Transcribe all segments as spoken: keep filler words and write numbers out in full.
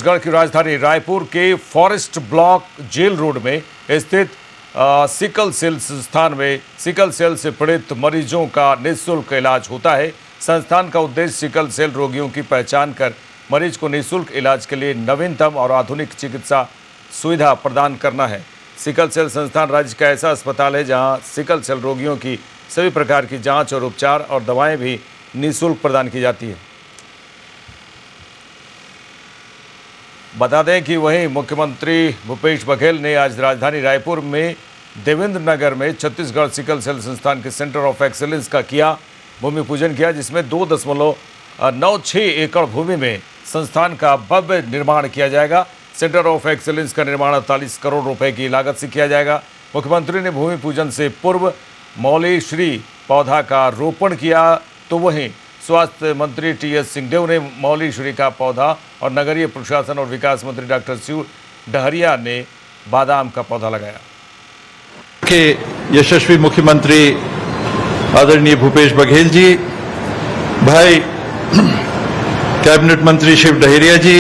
छत्तीसगढ़ की राजधानी रायपुर के फॉरेस्ट ब्लॉक जेल रोड में स्थित आ, सिकल सेल संस्थान में सिकल सेल से पीड़ित मरीजों का निःशुल्क इलाज होता है। संस्थान का उद्देश्य सिकल सेल रोगियों की पहचान कर मरीज को निःशुल्क इलाज के लिए नवीनतम और आधुनिक चिकित्सा सुविधा प्रदान करना है। सिकल सेल संस्थान राज्य का ऐसा अस्पताल है जहां सिकल सेल रोगियों की सभी प्रकार की जांच और उपचार और दवाएं भी निःशुल्क प्रदान की जाती है। बता दें कि वहीं मुख्यमंत्री भूपेश बघेल ने आज राजधानी रायपुर में देवेंद्र नगर में छत्तीसगढ़ सिकल सेल संस्थान के सेंटर ऑफ एक्सीलेंस का किया भूमि पूजन किया, जिसमें दो दशमलव नौ छः एकड़ भूमि में संस्थान का भव्य निर्माण किया जाएगा। सेंटर ऑफ एक्सीलेंस का निर्माण अड़तालीस करोड़ रुपए की लागत से किया जाएगा। मुख्यमंत्री ने भूमि पूजन से पूर्व मौलीश्री पौधा का रोपण किया, तो वहीं स्वास्थ्य मंत्री टी एस सिंहदेव ने मौलीश्री का पौधा और नगरीय प्रशासन और विकास मंत्री डॉक्टर शिव डहरिया ने बादाम का पौधा लगाया। के यशस्वी मुख्यमंत्री आदरणीय भूपेश बघेल जी, भाई कैबिनेट मंत्री शिव डहरिया जी,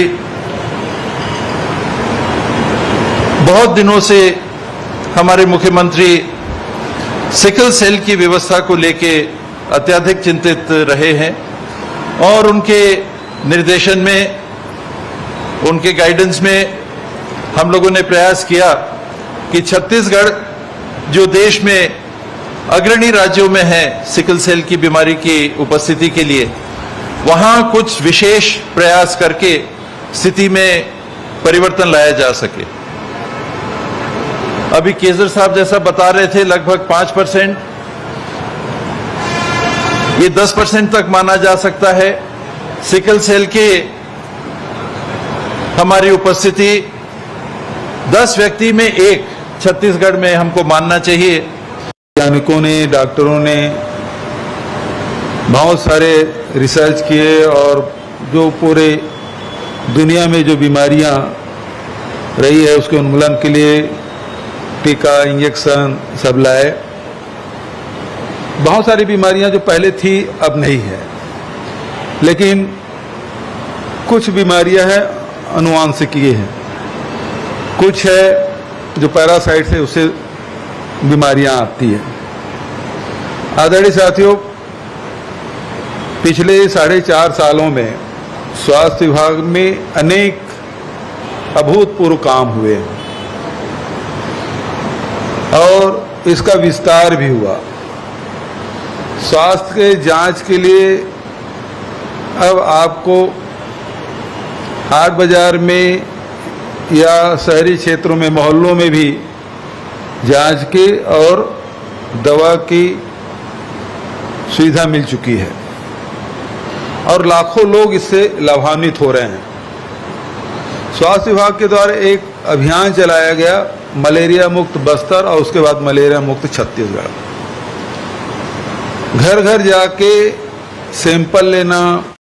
बहुत दिनों से हमारे मुख्यमंत्री सिकल सेल की व्यवस्था को लेके अत्यधिक चिंतित रहे हैं और उनके निर्देशन में, उनके गाइडेंस में हम लोगों ने प्रयास किया कि छत्तीसगढ़ जो देश में अग्रणी राज्यों में है सिकल सेल की बीमारी की उपस्थिति के लिए, वहां कुछ विशेष प्रयास करके स्थिति में परिवर्तन लाया जा सके। अभी केजर साहब जैसा बता रहे थे, लगभग पांच परसेंट, ये दस परसेंट तक माना जा सकता है। सिकल सेल के हमारी उपस्थिति दस व्यक्ति में एक छत्तीसगढ़ में हमको मानना चाहिए। वैज्ञानिकों ने, डॉक्टरों ने बहुत सारे रिसर्च किए और जो पूरे दुनिया में जो बीमारियां रही है उसके उन्मूलन के लिए टीका, इंजेक्शन सब लाए। बहुत सारी बीमारियां जो पहले थी अब नहीं है, लेकिन कुछ बीमारियां हैं अनुवांशिकीय हैं, कुछ है जो पैरासाइट से उससे बीमारियां आती हैं। आदरणीय साथियों, पिछले साढ़े चार सालों में स्वास्थ्य विभाग में अनेक अभूतपूर्व काम हुए और इसका विस्तार भी हुआ। स्वास्थ्य के जांच के लिए अब आपको हाट बाजार में या शहरी क्षेत्रों में, मोहल्लों में भी जांच की और दवा की सुविधा मिल चुकी है और लाखों लोग इससे लाभान्वित हो रहे हैं। स्वास्थ्य विभाग के द्वारा एक अभियान चलाया गया, मलेरिया मुक्त बस्तर और उसके बाद मलेरिया मुक्त छत्तीसगढ़। घर घर जाके सैंपल लेना,